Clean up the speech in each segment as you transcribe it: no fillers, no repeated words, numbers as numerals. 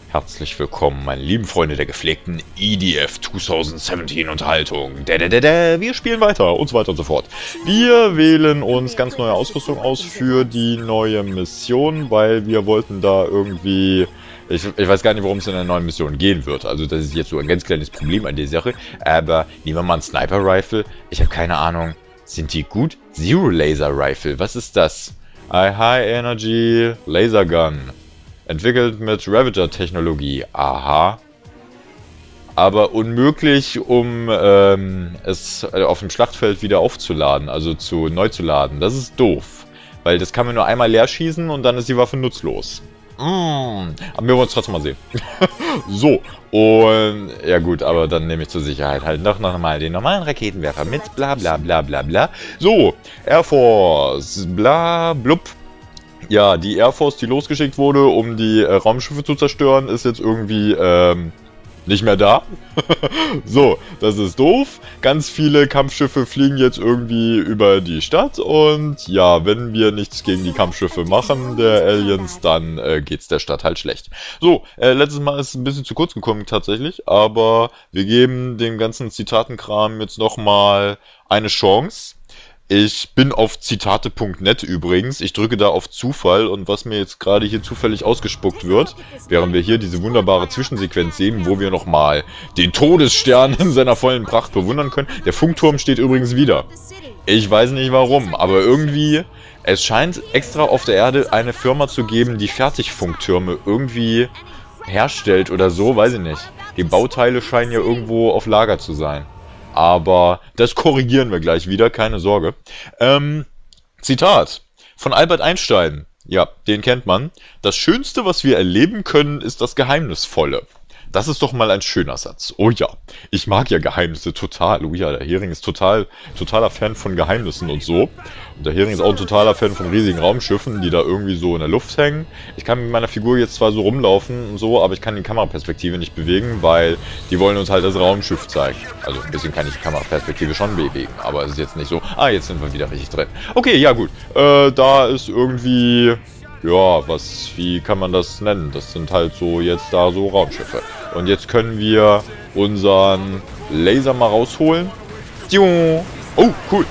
Herzlich willkommen, meine lieben Freunde der gepflegten EDF 2017 Unterhaltung. Wir spielen weiter und so weiter und so fort. Wir wählen uns ganz neue Ausrüstung aus für die neue Mission, weil wir wollten da irgendwie... Ich weiß gar nicht, worum es in der neuen Mission gehen wird. Also das ist jetzt so ein ganz kleines Problem an der Sache. Aber nehmen wir mal einen Sniper Rifle. Ich habe keine Ahnung. Sind die gut? Zero Laser Rifle. Was ist das? High Energy Laser Gun. Entwickelt mit Ravager-Technologie. Aha. Aber unmöglich, um es auf dem Schlachtfeld wieder aufzuladen, also neu zu laden. Das ist doof. Weil das kann man nur einmal leer schießen und dann ist die Waffe nutzlos. Aber wir wollen es trotzdem mal sehen. So. Und ja gut, aber dann nehme ich zur Sicherheit halt noch mal den normalen Raketenwerfer mit. Bla bla bla bla bla. So. Air Force. Bla blub. Ja, die Air Force, die losgeschickt wurde, um die Raumschiffe zu zerstören, ist jetzt irgendwie nicht mehr da. So, das ist doof. Ganz viele Kampfschiffe fliegen jetzt irgendwie über die Stadt und ja, wenn wir nichts gegen die Kampfschiffe machen, der Aliens, dann geht's der Stadt halt schlecht. So, letztes Mal ist es ein bisschen zu kurz gekommen tatsächlich, aber wir geben dem ganzen Zitatenkram jetzt nochmal eine Chance. Ich bin auf zitate.net übrigens. Ich drücke da auf Zufall und was mir jetzt gerade hier zufällig ausgespuckt wird, während wir hier diese wunderbare Zwischensequenz sehen, wo wir nochmal den Todesstern in seiner vollen Pracht bewundern können. Der Funkturm steht übrigens wieder. Ich weiß nicht warum, aber irgendwie, es scheint extra auf der Erde eine Firma zu geben, die Fertigfunktürme irgendwie herstellt oder so, weiß ich nicht. Die Bauteile scheinen ja irgendwo auf Lager zu sein. Aber das korrigieren wir gleich wieder, keine Sorge. Zitat von Albert Einstein. Ja, den kennt man. Das Schönste, was wir erleben können, ist das Geheimnisvolle. Das ist doch mal ein schöner Satz. Oh ja, ich mag ja Geheimnisse total. Oh ja, der Hering ist totaler Fan von Geheimnissen und so. Und der Hering ist auch ein totaler Fan von riesigen Raumschiffen, die da irgendwie so in der Luft hängen. Ich kann mit meiner Figur jetzt zwar so rumlaufen und so, aber ich kann die Kameraperspektive nicht bewegen, weil die wollen uns halt das Raumschiff zeigen. Also ein bisschen kann ich die Kameraperspektive schon bewegen, aber es ist jetzt nicht so... Ah, jetzt sind wir wieder richtig drin. Okay, ja gut. Da ist irgendwie... Ja, wie kann man das nennen? Das sind halt so jetzt da so Raumschiffe. Und jetzt können wir unseren Laser mal rausholen. Oh, cool.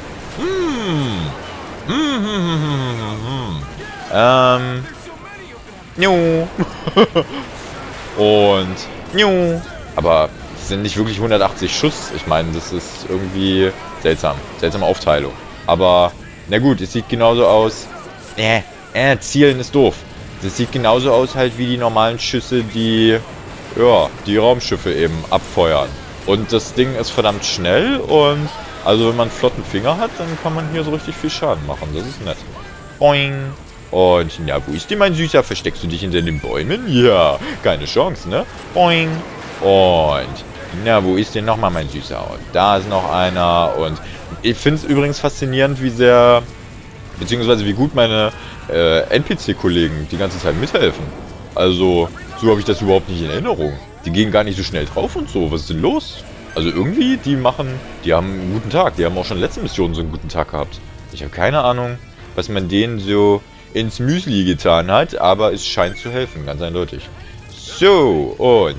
Und aber es sind nicht wirklich 180 Schuss. Ich meine, das ist irgendwie seltsam. Seltsame Aufteilung. Aber, na gut, es sieht genauso aus. Zielen ist doof. Das sieht genauso aus halt wie die normalen Schüsse, die Raumschiffe eben abfeuern. Und das Ding ist verdammt schnell und also wenn man einen flotten Finger hat, dann kann man hier so richtig viel Schaden machen. Das ist nett. Boing. Und na, wo ist denn mein Süßer? Versteckst du dich hinter den Bäumen? Ja, keine Chance, ne? Boing. Und na, wo ist denn nochmal mein Süßer? Und da ist noch einer. Und ich finde es übrigens faszinierend, wie sehr, beziehungsweise wie gut meine NPC-Kollegen die ganze Zeit mithelfen. Also, so habe ich das überhaupt nicht in Erinnerung. Die gehen gar nicht so schnell drauf und so. Was ist denn los? Also irgendwie, die haben einen guten Tag. Die haben auch schon letzte Mission so einen guten Tag gehabt. Ich habe keine Ahnung, was man denen so ins Müsli getan hat, aber es scheint zu helfen, ganz eindeutig. So, und...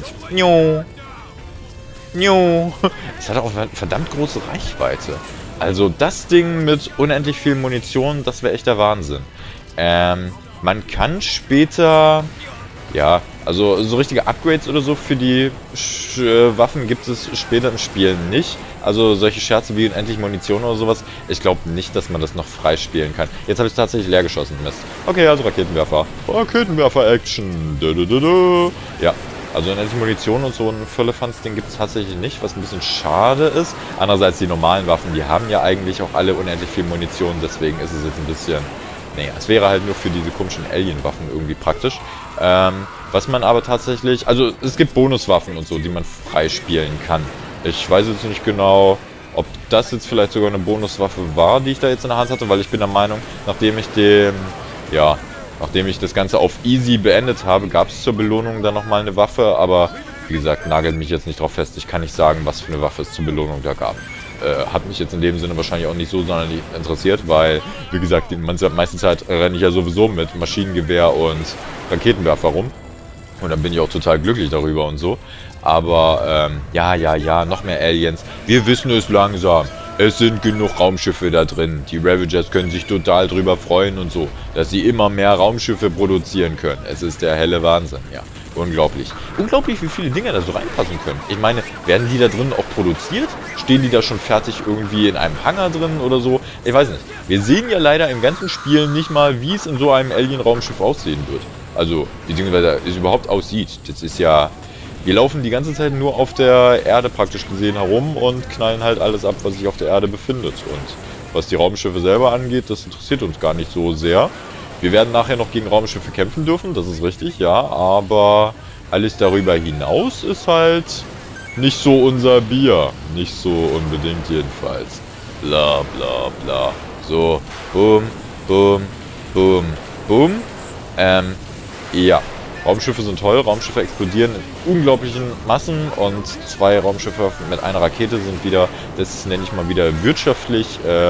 Es hat auch eine verdammt große Reichweite. Also das Ding mit unendlich viel Munition, das wäre echt der Wahnsinn. Man kann später, ja, also so richtige Upgrades oder so für die Waffen gibt es später im Spiel nicht. Also solche Scherze wie unendlich Munition oder sowas, ich glaube nicht, dass man das noch freispielen kann. Jetzt habe ich es tatsächlich leer geschossen, Mist. Okay, also Raketenwerfer. Raketenwerfer-Action. Ja, also unendlich Munition und so ein Firlefanz-Ding gibt es tatsächlich nicht, was ein bisschen schade ist. Andererseits die normalen Waffen, die haben ja eigentlich auch alle unendlich viel Munition, deswegen ist es jetzt ein bisschen... Naja, es wäre halt nur für diese komischen Alien-Waffen irgendwie praktisch. Was man aber tatsächlich... Also, es gibt Bonuswaffen und so, die man freispielen kann. Ich weiß jetzt nicht genau, ob das jetzt vielleicht sogar eine Bonuswaffe war, die ich da jetzt in der Hand hatte, weil ich bin der Meinung, nachdem ich das Ganze auf Easy beendet habe, gab es zur Belohnung dann nochmal eine Waffe, aber wie gesagt, nagelt mich jetzt nicht drauf fest. Ich kann nicht sagen, was für eine Waffe es zur Belohnung da gab. Hat mich jetzt in dem Sinne wahrscheinlich auch nicht so sonderlich interessiert, weil, wie gesagt, die meiste Zeit renne ich ja sowieso mit Maschinengewehr und Raketenwerfer rum. Und dann bin ich auch total glücklich darüber und so. Aber, ja, noch mehr Aliens. Wir wissen es langsam. Es sind genug Raumschiffe da drin. Die Ravagers können sich total drüber freuen und so, dass sie immer mehr Raumschiffe produzieren können. Es ist der helle Wahnsinn, ja. Unglaublich. Unglaublich, wie viele Dinger da so reinpassen können. Ich meine, werden die da drin auch produziert? Stehen die da schon fertig irgendwie in einem Hangar drin oder so? Ich weiß nicht. Wir sehen ja leider im ganzen Spiel nicht mal, wie es in so einem Alien-Raumschiff aussehen wird. Also, beziehungsweise es überhaupt aussieht. Das ist ja... Wir laufen die ganze Zeit nur auf der Erde praktisch gesehen herum und knallen halt alles ab, was sich auf der Erde befindet. Und was die Raumschiffe selber angeht, das interessiert uns gar nicht so sehr. Wir werden nachher noch gegen Raumschiffe kämpfen dürfen, das ist richtig, ja. Aber alles darüber hinaus ist halt nicht so unser Bier. Nicht so unbedingt jedenfalls. Bla bla bla. So, boom, boom, boom, boom. Ja. Raumschiffe sind toll, Raumschiffe explodieren in unglaublichen Massen und 2 Raumschiffe mit einer Rakete sind wieder, das nenne ich mal wieder wirtschaftlich,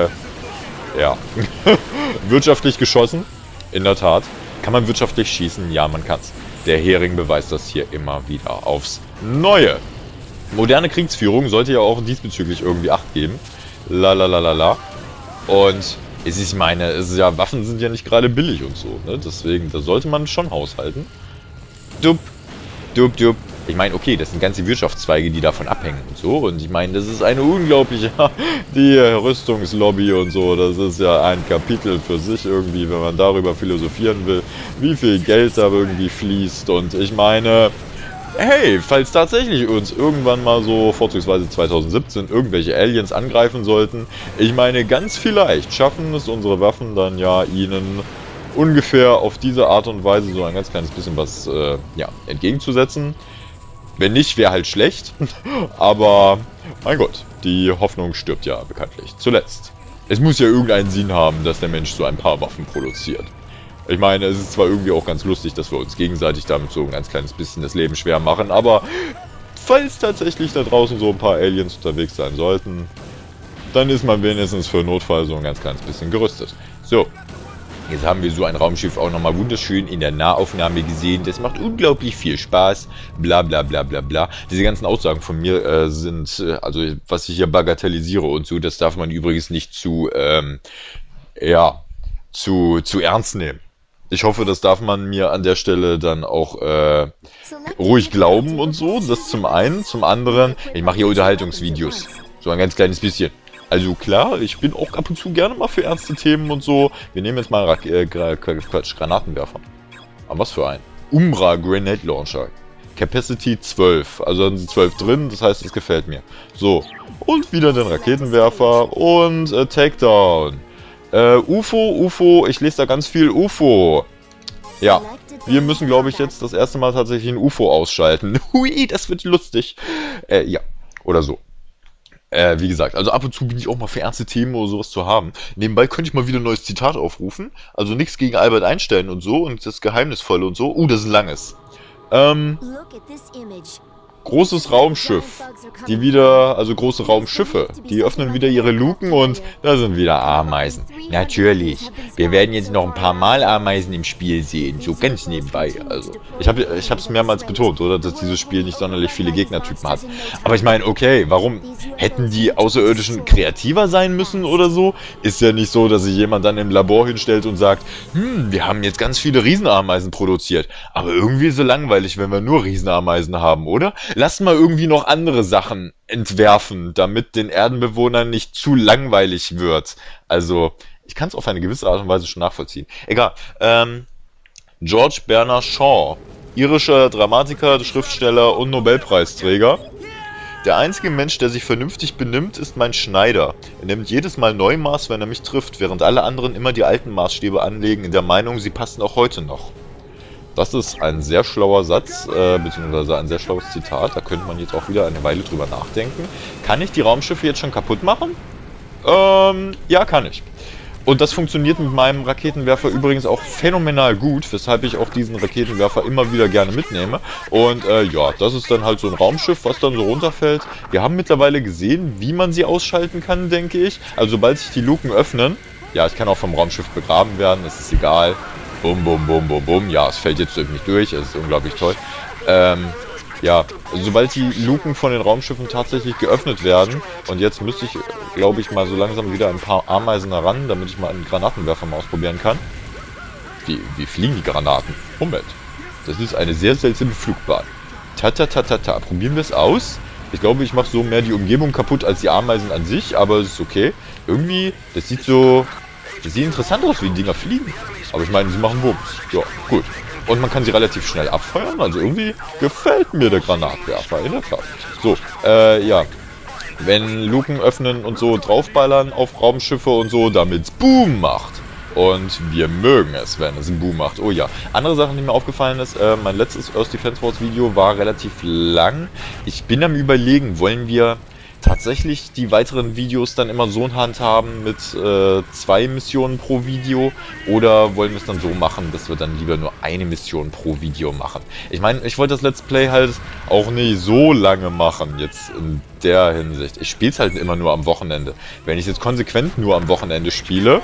wirtschaftlich geschossen. In der Tat. Kann man wirtschaftlich schießen? Ja, man kann's. Der Hering beweist das hier immer wieder aufs Neue. Moderne Kriegsführung sollte ja auch diesbezüglich irgendwie Acht geben. Lalalala. Und ich meine, Waffen sind ja nicht gerade billig und so, ne? Deswegen, da sollte man schon haushalten. Dup, dup, dup. Ich meine, okay, das sind ganze Wirtschaftszweige, die davon abhängen und so. Und ich meine, das ist eine unglaubliche, die Rüstungslobby und so, das ist ja ein Kapitel für sich irgendwie, wenn man darüber philosophieren will, wie viel Geld da irgendwie fließt. Und ich meine, hey, falls tatsächlich uns irgendwann mal so, vorzugsweise 2017, irgendwelche Aliens angreifen sollten, ich meine, ganz vielleicht schaffen es unsere Waffen dann ja, ihnen ungefähr auf diese Art und Weise so ein ganz kleines bisschen was entgegenzusetzen. Wenn nicht, wäre halt schlecht. Aber, mein Gott, die Hoffnung stirbt ja bekanntlich zuletzt. Es muss ja irgendeinen Sinn haben, dass der Mensch so ein paar Waffen produziert. Ich meine, es ist zwar irgendwie auch ganz lustig, dass wir uns gegenseitig damit so ein ganz kleines bisschen das Leben schwer machen, aber falls tatsächlich da draußen so ein paar Aliens unterwegs sein sollten, dann ist man wenigstens für Notfall so ein ganz kleines bisschen gerüstet. So. Jetzt haben wir so ein Raumschiff auch nochmal wunderschön in der Nahaufnahme gesehen. Das macht unglaublich viel Spaß. Bla bla bla bla bla. Diese ganzen Aussagen von mir sind, also was ich hier bagatellisiere und so, das darf man übrigens nicht zu ernst nehmen. Ich hoffe, das darf man mir an der Stelle dann auch ruhig glauben und so. Das zum einen. Zum anderen, ich mache hier Unterhaltungsvideos. So ein ganz kleines bisschen. Also klar, ich bin auch ab und zu gerne mal für ernste Themen und so. Wir nehmen jetzt mal Granatenwerfer. Aber was für ein? Umbra Grenade Launcher. Capacity 12. Also dann sind 12 drin, das heißt, es gefällt mir. So, und wieder den Raketenwerfer und Takedown. UFO, ich lese da ganz viel UFO. Ja, wir müssen, glaube ich, jetzt das erste Mal tatsächlich ein UFO ausschalten. Hui, das wird lustig. Ja, oder so. Wie gesagt, also ab und zu bin ich auch mal für ernste Themen oder sowas zu haben. Nebenbei könnte ich mal wieder ein neues Zitat aufrufen. Also nichts gegen Albert Einstein und so und das Geheimnisvolle und so. Das ist ein langes. Großes Raumschiff. Große Raumschiffe. Die öffnen wieder ihre Luken und da sind wieder Ameisen. Natürlich. Wir werden jetzt noch ein paar Mal Ameisen im Spiel sehen. So ganz nebenbei. Also, ich hab's mehrmals betont, oder? Dass dieses Spiel nicht sonderlich viele Gegnertypen hat. Aber ich meine, okay, warum? Hätten die Außerirdischen kreativer sein müssen oder so? Ist ja nicht so, dass sich jemand dann im Labor hinstellt und sagt, wir haben jetzt ganz viele Riesenameisen produziert. Aber irgendwie so langweilig, wenn wir nur Riesenameisen haben, oder? Lass mal irgendwie noch andere Sachen entwerfen, damit den Erdenbewohnern nicht zu langweilig wird. Also, ich kann es auf eine gewisse Art und Weise schon nachvollziehen. Egal. George Bernard Shaw, irischer Dramatiker, Schriftsteller und Nobelpreisträger. Der einzige Mensch, der sich vernünftig benimmt, ist mein Schneider. Er nimmt jedes Mal Neumaß, wenn er mich trifft, während alle anderen immer die alten Maßstäbe anlegen, in der Meinung, sie passen auch heute noch. Das ist ein sehr schlauer Satz, beziehungsweise ein sehr schlaues Zitat. Da könnte man jetzt auch wieder eine Weile drüber nachdenken. Kann ich die Raumschiffe jetzt schon kaputt machen? Ja, kann ich. Und das funktioniert mit meinem Raketenwerfer übrigens auch phänomenal gut, weshalb ich auch diesen Raketenwerfer immer wieder gerne mitnehme. Und ja, das ist dann halt so ein Raumschiff, was dann so runterfällt. Wir haben mittlerweile gesehen, wie man sie ausschalten kann, denke ich. Also sobald sich die Luken öffnen, ja, es kann auch vom Raumschiff begraben werden, es ist egal. Bum, bum, bum, bum, bum. Ja, es fällt jetzt durch mich durch, es ist unglaublich toll. Ja, also sobald die Luken von den Raumschiffen tatsächlich geöffnet werden, und jetzt müsste ich, glaube ich, mal so langsam wieder ein paar Ameisen heran, damit ich mal einen Granatenwerfer mal ausprobieren kann. Wie fliegen die Granaten? Moment. Das ist eine sehr seltsame Flugbahn. Ta. Probieren wir es aus? Ich glaube, ich mache so mehr die Umgebung kaputt als die Ameisen an sich, aber es ist okay. Irgendwie, das sieht interessant aus, wie die Dinger fliegen. Aber ich meine, sie machen Wumms. Ja, gut. Und man kann sie relativ schnell abfeuern, also irgendwie gefällt mir der Granatwerfer, in der Tat. So, ja. Wenn Luken öffnen und so draufballern auf Raumschiffe und so, damit es Boom macht. Und wir mögen es, wenn es einen Boom macht. Oh ja. Andere Sache, die mir aufgefallen ist, mein letztes Earth Defense Force Video war relativ lang. Ich bin am Überlegen, wollen wir tatsächlich die weiteren Videos dann immer so in Hand haben mit 2 Missionen pro Video, oder wollen wir es dann so machen, dass wir dann lieber nur eine Mission pro Video machen? Ich meine, ich wollte das Let's Play halt auch nicht so lange machen, jetzt in der Hinsicht. Ich spiele es halt immer nur am Wochenende. Wenn ich jetzt konsequent nur am Wochenende spiele,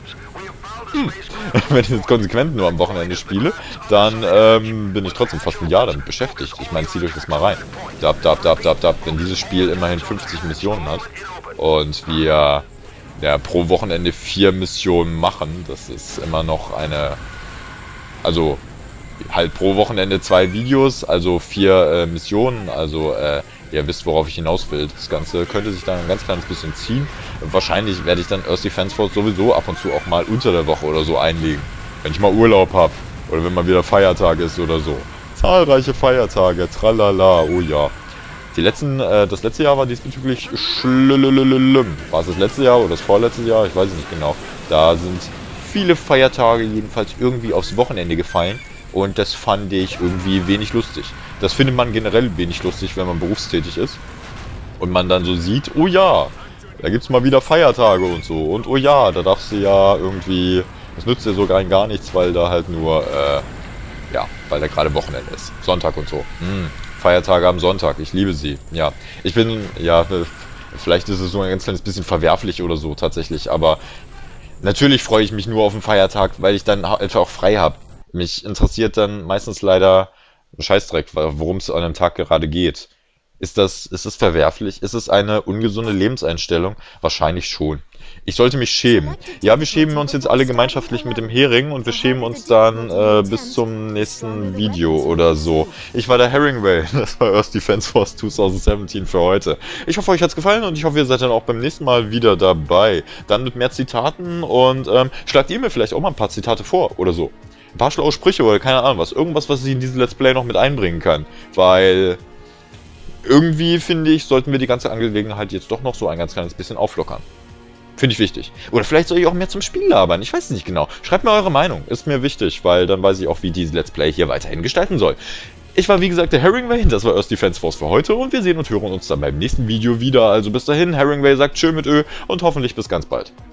dann bin ich trotzdem fast ein Jahr damit beschäftigt. Ich meine, zieht euch das mal rein. Wenn dieses Spiel immerhin 50 Missionen hat und wir ja pro Wochenende 4 Missionen machen, das ist immer noch eine, also halt pro Wochenende 2 Videos, also 4 Missionen, also ihr wisst, worauf ich hinaus will. Das Ganze könnte sich dann ein ganz kleines bisschen ziehen. Wahrscheinlich werde ich dann Earth Defense Force sowieso ab und zu auch mal unter der Woche oder so einlegen. Wenn ich mal Urlaub habe oder wenn mal wieder Feiertag ist oder so. Zahlreiche Feiertage, tralala, oh ja. Das letzte Jahr war diesbezüglich schlimm. War es das letzte Jahr oder das vorletzte Jahr? Ich weiß es nicht genau. Da sind viele Feiertage jedenfalls irgendwie aufs Wochenende gefallen. Und das fand ich irgendwie wenig lustig. Das findet man generell wenig lustig, wenn man berufstätig ist. Und man dann so sieht, oh ja, da gibt's mal wieder Feiertage und so. Und oh ja, da darfst du ja irgendwie, das nützt dir sogar gar nichts, weil da halt nur, ja, weil da gerade Wochenende ist. Sonntag und so. Feiertage am Sonntag, ich liebe sie. Ja, ich bin, ja, vielleicht ist es so ein ganz kleines bisschen verwerflich oder so tatsächlich. Aber natürlich freue ich mich nur auf den Feiertag, weil ich dann einfach auch frei habe. Mich interessiert dann meistens leider ein Scheißdreck, worum es an einem Tag gerade geht. Ist es verwerflich? Ist es eine ungesunde Lebenseinstellung? Wahrscheinlich schon. Ich sollte mich schämen. Ja, wir schämen uns jetzt alle gemeinschaftlich mit dem Hering und wir schämen uns dann bis zum nächsten Video oder so. Ich war der Herringway, das war Earth Defense Force 2017 für heute. Ich hoffe, euch hat's gefallen und ich hoffe, ihr seid dann auch beim nächsten Mal wieder dabei. Dann mit mehr Zitaten und schlagt ihr mir vielleicht auch mal ein paar Zitate vor oder so. Ein paar schlaue Sprüche oder keine Ahnung was. Irgendwas, was ich in dieses Let's Play noch mit einbringen kann. Weil irgendwie, finde ich, sollten wir die ganze Angelegenheit jetzt doch noch so ein ganz kleines bisschen auflockern. Finde ich wichtig. Oder vielleicht soll ich auch mehr zum Spiel labern. Ich weiß es nicht genau. Schreibt mir eure Meinung. Ist mir wichtig, weil dann weiß ich auch, wie dieses Let's Play hier weiterhin gestalten soll. Ich war wie gesagt der Herringway, das war Earth Defense Force für heute und wir sehen und hören uns dann beim nächsten Video wieder. Also bis dahin, Herringway sagt tschö mit Ö und hoffentlich bis ganz bald.